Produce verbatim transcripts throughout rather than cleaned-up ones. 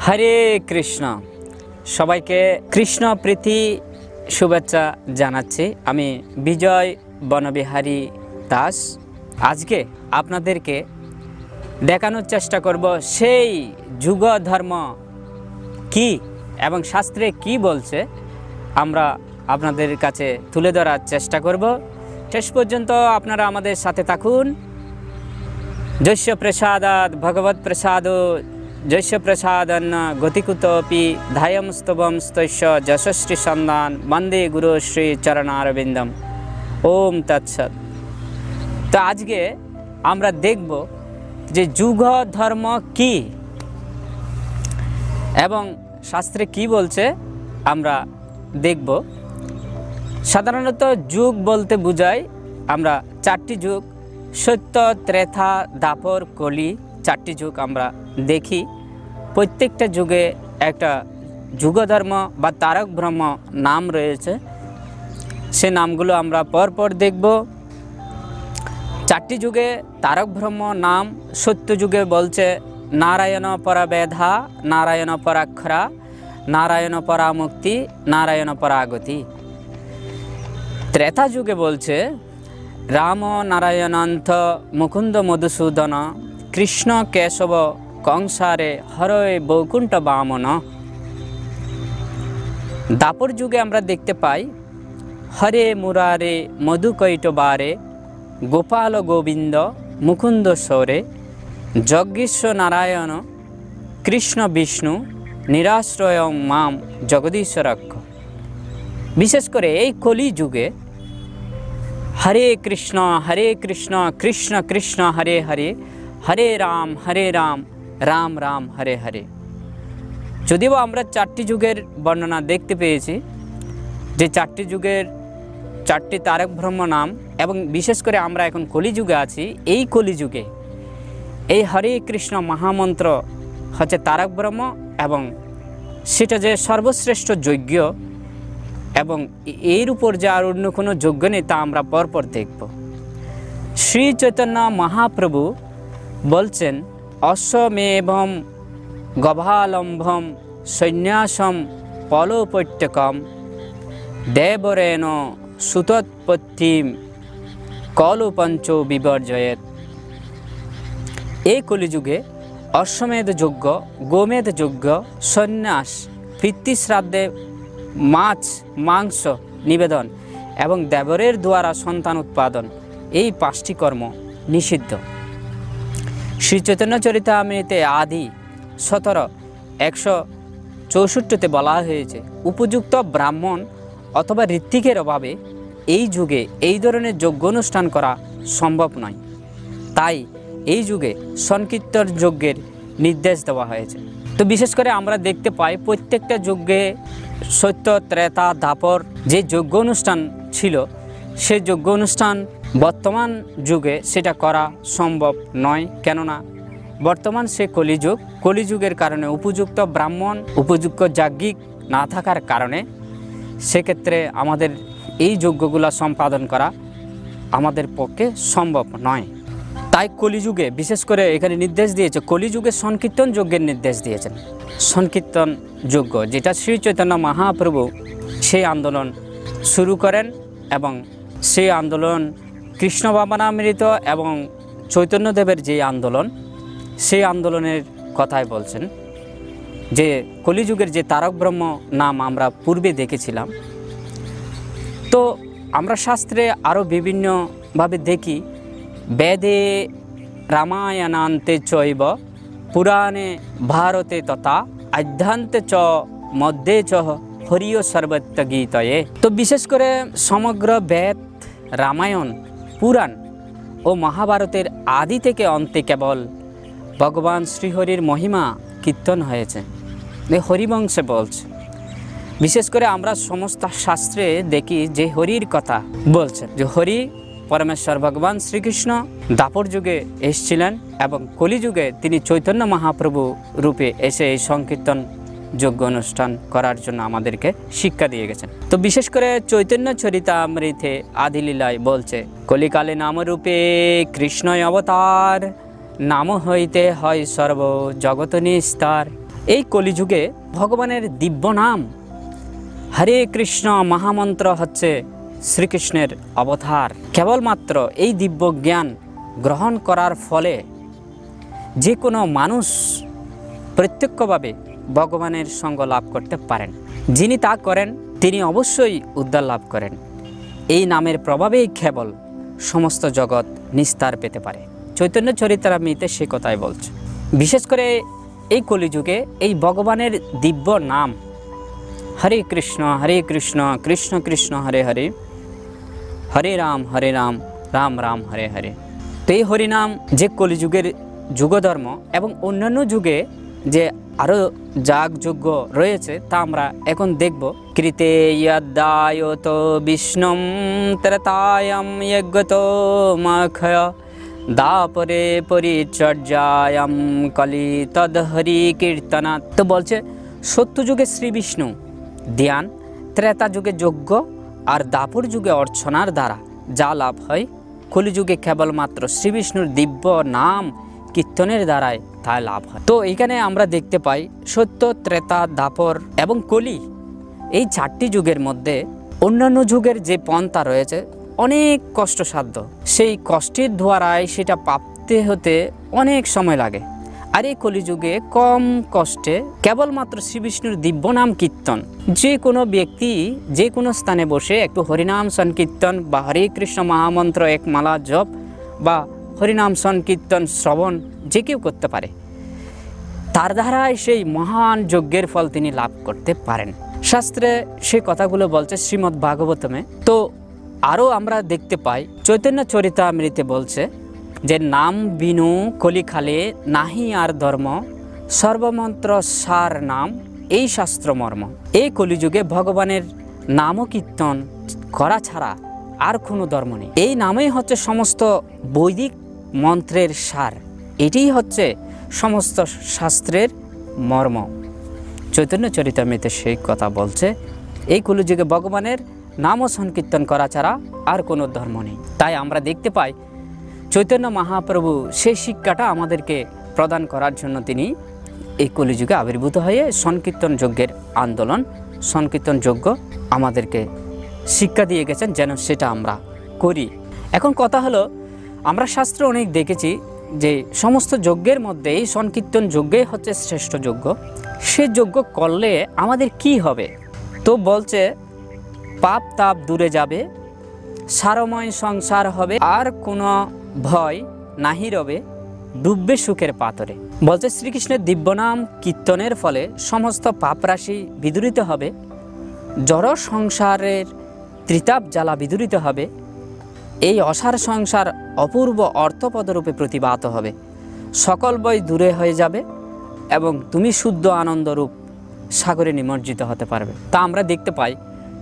हरे कृष्ण सबाइके कृष्ण प्रीति शुभेच्छा जानाচ্ছি আমি বিজয় বনবিহারী দাস। আজকে আপনাদেরকে দেখানোর চেষ্টা করব সেই যুগ ধর্ম কি এবং শাস্ত্রে কি বলছে আমরা আপনাদের কাছে তুলে ধরার চেষ্টা করব। শেষ পর্যন্ত আপনারা আমাদের সাথে থাকুন। যস্য প্রসাদাৎ ভগবৎ প্রসাদ जैस्य प्रसादन्न गतिकुतोपि धायम स्तवम स्तस्य यशस्वी सन्दान वंदे गुरु श्री चरणारविंदम ओम तत्सत। तो आज के आमरा देखबो जे जुग धर्म की एवं शास्त्रे की बोलছে আমরা দেখব। সাধারণত যুগ বলতে বোঝায় আমরা চারটি যুগ সত্য ত্রেতা দাপর কলি চারটি যুগ আমরা দেখি। প্রত্যেকটা যুগে একটা যুগ ধর্ম বা তারক ব্রহ্ম নাম রয়েছে, সে নামগুলো আমরা পরপর দেখব। চারটি যুগে তারক ব্রহ্ম নাম সত্য যুগে বলছে নারায়ণ পরা বেধা, নারায়ণ পরাক্ষরা, নারায়ণ পরা মুক্তি, নারায়ণ পরাগতি। ত্রেতা যুগে বলছে রাম নারায়ণান্ত মুকুন্দ মধুসূদন, কৃষ্ণ কেশব कंसारे हरय बैकुंठ बामन। दापर जुगे आमरा देखते पाई हरे मुरारे मधुकैटबारे, गोपाल गोविंद मुकुंद सौरे, जगदीश्वर नारायण कृष्ण विष्णु निराश्रय माम जगदीश्वरक्ष। विशेष करे এই কলি যুগে हरे कृष्ण हरे कृष्ण कृष्ण कृष्ण हरे हरे, हरे राम हरे राम राम राम हरे हरे। যদিও আমরা চারটি যুগের বর্ণনা দেখতে পেয়েছি যে চারটি যুগের চারটি তারক ব্রহ্ম নাম, এবং বিশেষ করে আমরা এখন কলিযুগে আছি। এই কলিযুগে এই হরে কৃষ্ণ মহামন্ত্র হচ্ছে তারক ব্রহ্ম, এবং সেটা যে সর্বশ্রেষ্ঠ যজ্ঞ এবং এর উপর যে আর অন্য কোনো যজ্ঞ নেই তা আমরা পরপর দেখব। শ্রী চৈতন্য মহাপ্রভু বলছেন অশ্বমেভম গভালম্ভম সন্ন্যাসম পলোপত্যকম দেবরেণ সুতোৎপত্তিম কলুপঞ্চ বিবর্জয়েত। এই কলিযুগে অশ্বমেধ যজ্ঞ, গোমেধ যজ্ঞ, সন্ন্যাস, পিতৃশ্রাদ্ধে মাছ মাংস নিবেদন এবং দেবরের দ্বারা সন্তান উৎপাদন, এই পাঁচটি কর্ম নিষিদ্ধ। শ্রী চৈতন্য চরিতামৃতে আদি সতেরো একশো চৌষট্টিতে বলা হয়েছে উপযুক্ত ব্রাহ্মণ অথবা ঋত্বিকের অভাবে এই যুগে এই ধরনের যজ্ঞ অনুষ্ঠান করা সম্ভব নয়। তাই এই যুগে সংকীর্তন যজ্ঞের নির্দেশ দেওয়া হয়েছে। তো বিশেষ করে আমরা দেখতে পাই প্রত্যেকটা যজ্ঞে সত্য ত্রেতা দাপর যে যজ্ঞ অনুষ্ঠান ছিল সেই যজ্ঞ অনুষ্ঠান বর্তমান যুগে সেটা করা সম্ভব নয়। কেননা বর্তমান সে কলিযুগ, কলিযুগের কারণে উপযুক্ত ব্রাহ্মণ উপযুক্ত যাজ্ঞিক না থাকার কারণে সেক্ষেত্রে আমাদের এই যজ্ঞগুলো সম্পাদন করা আমাদের পক্ষে সম্ভব নয়। তাই কলিযুগে বিশেষ করে এখানে নির্দেশ দিয়েছে, কলিযুগে সংকীর্তন যজ্ঞের নির্দেশ দিয়েছেন। সংকীর্তন যজ্ঞ যেটা শ্রী চৈতন্য মহাপ্রভু সেই আন্দোলন শুরু করেন, এবং সেই আন্দোলন কৃষ্ণ ভাবনামৃত এবং চৈতন্যদেবের যে আন্দোলন সেই আন্দোলনের কথাই বলছেন। যে কলিযুগের যে তারক ব্রহ্ম নাম আমরা পূর্বে দেখেছিলাম, তো আমরা শাস্ত্রে আরও বিভিন্নভাবে দেখি বেদে রামায়ণান্তে চৈব পুরাণে ভারতে তথা আধ্যান্তে চ মধ্যে চ হরিয় সর্বত্র গীতয়ে। তো বিশেষ করে সমগ্র বেদ, রামায়ণ, পুরাণ ও মহাভারতের আদি থেকে অন্তে কেবল ভগবান শ্রীহরির মহিমা কীর্তন হয়েছে, হরিবংশে বলছে। বিশেষ করে আমরা সমস্ত শাস্ত্রে দেখি যে হরির কথা বলছেন, যে হরি পরমেশ্বর ভগবান শ্রীকৃষ্ণ দাপর যুগে এসেছিলেন এবং কলিযুগে তিনি চৈতন্য মহাপ্রভু রূপে এসে এই সংকীর্তন যজ্ঞ অনুষ্ঠান করার জন্য আমাদেরকে শিক্ষা দিয়ে গেছেন। তো বিশেষ করে চৈতন্য চরিতামৃতে আদিলীলায় বলছে কলিকালে নামরূপে কৃষ্ণ অবতার, नाम हईते हय सर्व जगत निस्तार এই কলিযুগে ভগবানের দিব্য নাম হরে কৃষ্ণ মহামন্ত্র হচ্ছে শ্রীকৃষ্ণের অবতার। কেবলমাত্র এই দিব্য জ্ঞান গ্রহণ করার ফলে যে কোনো মানুষ প্রত্যক্ষভাবে ভগবানের সঙ্গ লাভ করতে পারেন। যিনি তা করেন তিনি অবশ্যই উদ্ধার লাভ করেন। এই নামের প্রভাবেই কেবল সমস্ত জগৎ নিস্তার পেতে পারে। চৈতন্য চরিতামৃতে সে কথাই বলছে। বিশেষ করে এই কলিযুগে এই ভগবানের দিব্য নাম হরে কৃষ্ণ হরে কৃষ্ণ কৃষ্ণ কৃষ্ণ হরে হরে হরে রাম হরে রাম রাম রাম হরে হরে। তো এই হরিনাম যে কলিযুগের যুগধর্ম এবং অন্যান্য যুগে যে আরও যাগযজ্ঞ রয়েছে তা আমরা এখন দেখব। কৃতে যদ্দায়ত বিষ্ণুম ত্রেতায়াম যজ্ঞত মাখয় দাপরে পরিচর্যায়াম কলি তদ হরি কীর্তনাৎ। তো বলছে সত্যযুগে শ্রী বিষ্ণু ধ্যান, ত্রেতা যুগে যজ্ঞ আর দাপর যুগে অর্চনার দ্বারা যা লাভ হয়, কলিযুগে কেবলমাত্র শ্রী বিষ্ণুর দিব্য নাম কীর্তনের দ্বারাই তা লাভ হয়। তো এখানে আমরা দেখতে পাই সত্য, ত্রেতা, দাপর এবং কলি এই চারটি যুগের মধ্যে অন্যান্য যুগের যে পন্থা রয়েছে অনেক কষ্টসাধ্য। সেই কষ্টের দ্বারাই সেটা প্রাপ্তি হতে অনেক সময় লাগে। আর এই কলিযুগে কম কষ্টে কেবলমাত্র শ্রী বিষ্ণুর দিব্য নাম কীর্তন, যে কোনো ব্যক্তি যে কোনো স্থানে বসে একটু হরিনাম সংকীর্তন বা হরে কৃষ্ণ মহামন্ত্র এক মালা জপ বা হরিনাম সংকীর্তন শ্রবণ যে কেউ করতে পারে। তার দ্বারাই সেই মহান যজ্ঞের ফল তিনি লাভ করতে পারেন। শাস্ত্রে সেই কথাগুলো বলছে শ্রীমদ্ ভাগবতমে। তো আরও আমরা দেখতে পাই চৈতন্য চরিতামৃতে বলছে যে নাম বিনু কলিখালে নাহি আর ধর্ম, সর্বমন্ত্র সার নাম এই শাস্ত্র মর্ম। এই কলিযুগে ভগবানের নাম কীর্তন করা ছাড়া আর কোনো ধর্ম নেই। এই নামেই হচ্ছে সমস্ত বৈদিক মন্ত্রের সার, এটিই হচ্ছে সমস্ত শাস্ত্রের মর্ম। চৈতন্য চরিতামৃতে সেই কথা বলছে এই কলিযুগে ভগবানের নাম ও সংকীর্তন করা ছাড়া আর কোনো ধর্ম নেই। তাই আমরা দেখতে পাই চৈতন্য মহাপ্রভু সেই শিক্ষাটা আমাদেরকে প্রদান করার জন্য তিনি এই কলিযুগে আবির্ভূত হয়ে সংকীর্তন যজ্ঞের আন্দোলন, সংকীর্তন যজ্ঞ আমাদেরকে শিক্ষা দিয়ে গেছেন যেন সেটা আমরা করি। এখন কথা হলো, আমরা শাস্ত্রে অনেক দেখেছি যে সমস্ত যজ্ঞের মধ্যে এই সংকীর্তন যজ্ঞই হচ্ছে শ্রেষ্ঠ যজ্ঞ। সে যজ্ঞ করলে আমাদের কি হবে? তো বলছে পাপ তাপ দূরে যাবে, সারময় সংসার হবে, আর কোনো ভয় নাহি রবে, ডুববে সুখের পাতরে। বলছে শ্রীকৃষ্ণের দিব্যনাম কীর্তনের ফলে সমস্ত পাপ রাশি বিদূরিত হবে, জড় সংসারের ত্রিতাপ জ্বালা বিদূরিত হবে, এই অসার সংসার অপূর্ব অর্থপদরূপে প্রতিভাত হবে, সকল বই দূরে হয়ে যাবে এবং তুমি শুদ্ধ আনন্দরূপ সাগরে নিমজ্জিত হতে পারবে। তা আমরা দেখতে পাই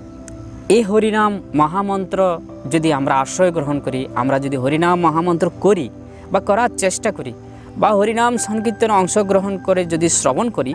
এই হরিনাম মহামন্ত্র যদি আমরা আশ্রয় গ্রহণ করি, আমরা যদি হরিনাম মহামন্ত্র করি বা করার চেষ্টা করি বা হরিনাম সংকীর্তনে অংশগ্রহণ করে যদি শ্রবণ করি,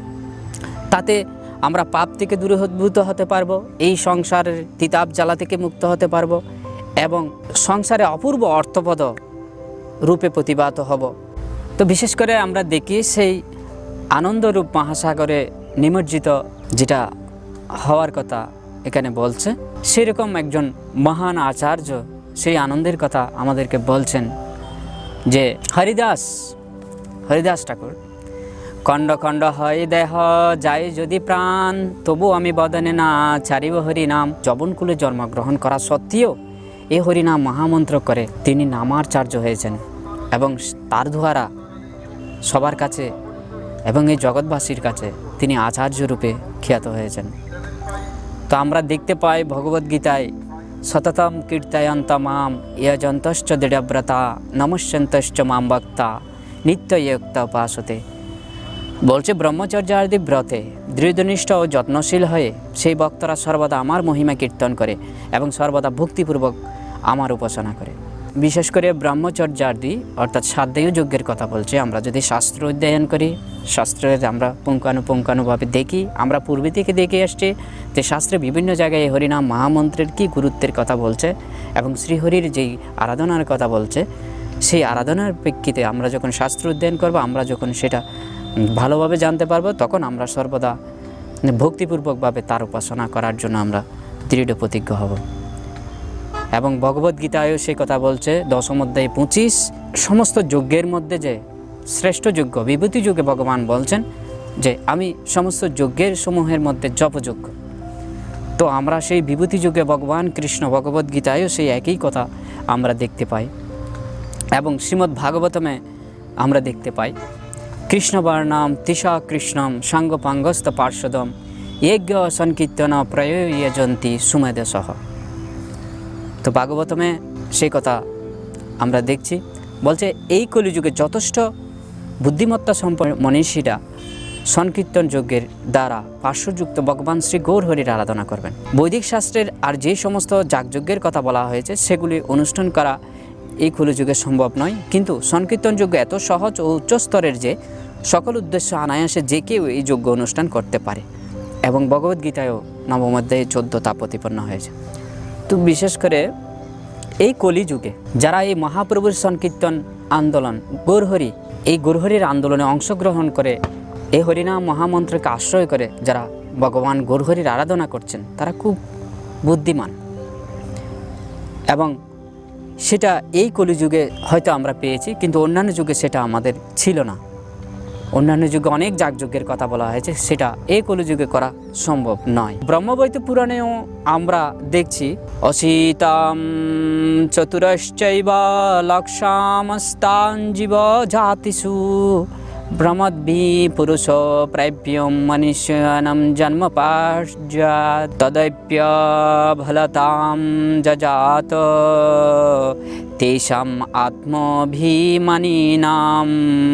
তাতে আমরা পাপ থেকে দূরীভূত হতে পারবো, এই সংসারের তিতাব জ্বালা থেকে মুক্ত হতে পারবো এবং সংসারে অপূর্ব অর্থপদ রূপে প্রতিভাত হব। তো বিশেষ করে আমরা দেখি সেই আনন্দরূপ মহাসাগরে নিমজ্জিত যেটা হওয়ার কথা এখানে বলছে, সেরকম একজন মহান আচার্য সেই আনন্দের কথা আমাদেরকে বলছেন যে হরিদাস হরিদাস ঠাকুর, খণ্ড খণ্ড হয় দেহ যায় যদি প্রাণ, তবু আমি বদনে না ছাড়িব হরিনাম। যবনকুলে জন্মগ্রহণ করা সত্ত্বেও এই হরিনাম মহামন্ত্র করে তিনি নামাচার্য হয়েছেন এবং তার দ্বারা সবার কাছে এবং এই জগৎবাসীর কাছে তিনি আচার্য রূপে খ্যাত হয়েছেন। তো আমরা দেখতে পাই ভগবদ্গীতায় সততম কীর্তয়ন্ত মাম যজন্তশ্চ দৃঢ়ব্রতা নমস্যন্তশ্চ মাম ভক্তা নিত্যযুক্ত উপাসতে। বলছে ব্রহ্মচর্যাদি ব্রতে দৃঢ়নিষ্ঠ ও যত্নশীল হয়ে সেই ভক্তরা সর্বদা আমার মহিমা কীর্তন করে এবং সর্বদা ভক্তিপূর্বক আমার উপাসনা করে। বিশেষ করে ব্রহ্মচর্যাদি অর্থাৎ সাধ্যেয় যজ্ঞের কথা বলছে। আমরা যদি শাস্ত্র অধ্যয়ন করি, শাস্ত্রের আমরা পুঙ্খানুপুঙ্খানুভাবে দেখি, আমরা পূর্বে থেকে দেখে আসছি যে শাস্ত্রে বিভিন্ন জায়গায় হরিনাম মহামন্ত্রের কী গুরুত্বের কথা বলছে এবং শ্রীহরির যেই আরাধনার কথা বলছে, সেই আরাধনার প্রেক্ষিতে আমরা যখন শাস্ত্র অধ্যয়ন করব, আমরা যখন সেটা ভালোভাবে জানতে পারবো, তখন আমরা সর্বদা ভক্তিপূর্বকভাবে তার উপাসনা করার জন্য আমরা দৃঢ় প্রতিজ্ঞ হব। এবং ভগবদ্গীতায়ও সেই কথা বলছে, দশম অধ্যায় পঁচিশ, সমস্ত যজ্ঞের মধ্যে যে শ্রেষ্ঠ যজ্ঞ বিভূতি যজ্ঞে ভগবান বলছেন যে আমি সমস্ত যজ্ঞের সমূহের মধ্যে জপযজ্ঞ। তো আমরা সেই বিভূতি যজ্ঞে ভগবান কৃষ্ণ ভগবদ্গীতায়ও সেই একই কথা আমরা দেখতে পাই। এবং শ্রীমদ্ ভাগবতমে আমরা দেখতে পাই, কৃষ্ণবর্ণাম তিশা কৃষ্ণম সাঙ্গপাঙ্গস্ত পার্শ্বদম যজ্ঞ সংকীর্তন প্রয়োজন্তি সুমেধসহ। তো ভাগবতমে সেই কথা আমরা দেখছি, বলছে এই কলিযুগে যথেষ্ট বুদ্ধিমত্তা সম্পন্ন মনীষীরা সংকীর্তন যজ্ঞের দ্বারা পার্শ্বযুক্ত ভগবান শ্রী গৌরহরির আরাধনা করবেন। বৈদিক শাস্ত্রের আর যে সমস্ত যাগযজ্ঞের কথা বলা হয়েছে সেগুলি অনুষ্ঠান করা এই কলিযুগে সম্ভব নয়, কিন্তু সংকীর্তন যজ্ঞ এত সহজ ও উচ্চস্তরের যে সকল উদ্দেশ্য অনায়াসে যে কেউ এই যজ্ঞ অনুষ্ঠান করতে পারে। এবং ভগবদ্গীতায়ও নবম অধ্যায়ে চোদ্দ তা প্রতিপন্ন হয়েছে। তো বিশেষ করে এই কলিযুগে যারা এই মহাপ্রভুর সংকীর্তন আন্দোলন গৌরহরি, এই গৌরহরির আন্দোলনে অংশগ্রহণ করে এই হরিনাম মহামন্ত্রকে আশ্রয় করে যারা ভগবান গৌরহরির আরাধনা করছেন, তারা খুব বুদ্ধিমান। এবং সেটা এই কলিযুগে হয়তো আমরা পেয়েছি, কিন্তু অন্যান্য যুগে সেটা আমাদের ছিল না। অন্যান্য যুগে অনেক যাগযজ্ঞের কথা বলা হয়েছে, সেটা এই কলিযুগে করা সম্ভব নয়। ব্রহ্মবৈত পুরাণেও আমরা দেখছি, অসীতাম চতুরশ্চৈব লক্ষামস্তান জীব জাতিষু ব্রহ্মদ্ভি পুরুষ প্রাপ্যম মনুষ্যানাম জন্ম পার্যাৎ তদপ্য ফলতাম যজাত তেষাম আত্মভিমানিনাম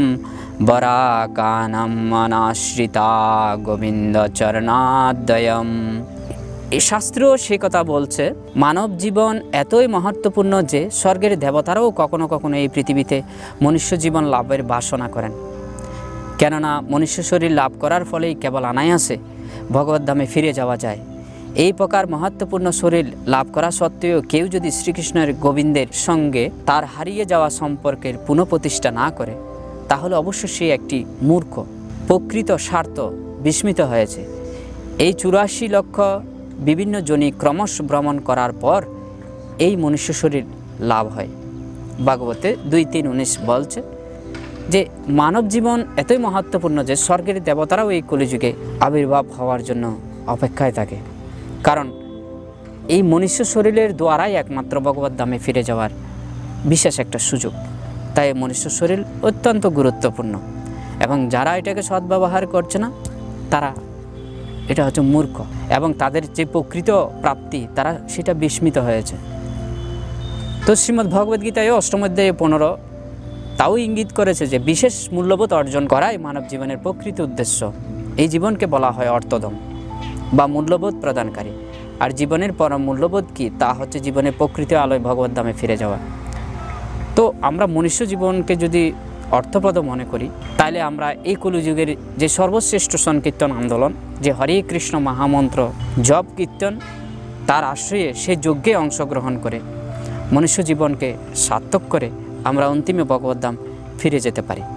বরাকানাম অনাশ্রিতা গোবিন্দ চরণাদ্বয়ম। এই শাস্ত্র সে কথা বলছে, মানব জীবন এতই মহত্বপূর্ণ যে স্বর্গের দেবতারাও কখনো কখনো এই পৃথিবীতে মনুষ্য জীবন লাভের বাসনা করেন। কেননা মনুষ্য শরীর লাভ করার ফলেই কেবল অনায়াসে ভগবদ্ধামে ফিরে যাওয়া যায়। এই প্রকার মহত্বপূর্ণ শরীর লাভ করা সত্ত্বেও কেউ যদি শ্রীকৃষ্ণের গোবিন্দের সঙ্গে তার হারিয়ে যাওয়া সম্পর্কের পুনঃপ্রতিষ্ঠা না করে, তাহলে অবশ্য সে একটি মূর্খ, প্রকৃত স্বার্থ বিস্মিত হয়েছে। এই চুরাশি লক্ষ বিভিন্ন জনি ক্রমশ ভ্রমণ করার পর এই মনুষ্য শরীর লাভ হয়। ভাগবতে দুই তিন উনিশ বলছে যে মানব জীবন এতই মহত্বপূর্ণ যে স্বর্গের দেবতারাও এই কলিযুগে আবির্ভাব হওয়ার জন্য অপেক্ষায় থাকে। কারণ এই মনুষ্য শরীরের দ্বারাই একমাত্র ভগবত ধামে ফিরে যাওয়ার বিশেষ একটা সুযোগ। তাই মনুষ্য শরীর অত্যন্ত গুরুত্বপূর্ণ, এবং যারা এটাকে সদ্ব্যবহার করছে না তারা এটা হচ্ছে মূর্খ, এবং তাদের যে প্রকৃত প্রাপ্তি তারা সেটা বিস্মিত হয়েছে। তো শ্রীমদ্ ভগবদ্গীতায় অষ্টম অধ্যায়ে পনেরো তাও ইঙ্গিত করেছে যে বিশেষ মূল্যবোধ অর্জন করাই মানব জীবনের প্রকৃত উদ্দেশ্য। এই জীবনকে বলা হয় অর্থদম বা মূল্যবোধ প্রদানকারী। আর জীবনের পরম মূল্যবোধ কি? তা হচ্ছে জীবনের প্রকৃত আলোয় ভগবত ধামে ফিরে যাওয়া। তো আমরা মনুষ্য জীবনকে যদি অর্থপ্রদ মনে করি, তাহলে আমরা এই কলিযুগের যে সর্বশ্রেষ্ঠ সংকীর্তন আন্দোলন, যে হরে কৃষ্ণ মহামন্ত্র জপ কীর্তন, তার আশ্রয়ে সে যজ্ঞে অংশগ্রহণ করে মনুষ্য জীবনকে সার্থক করে আমরা অন্তিমে ভগবত ধাম ফিরে যেতে পারি।